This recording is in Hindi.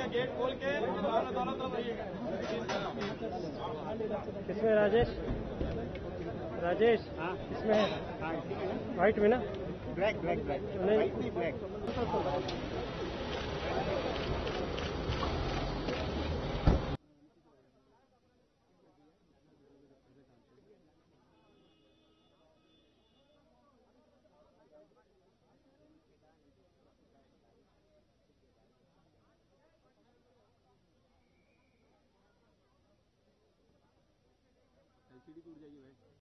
गेट खोल के दोनों तरफ रहिएगा। किसमें राजेश? राजेश हाँ किसमें है? व्हाइट में ना? ब्लैक ब्लैक ब्लैक नहीं ब्लैक। एलसीडी टूट जाएगी भाई।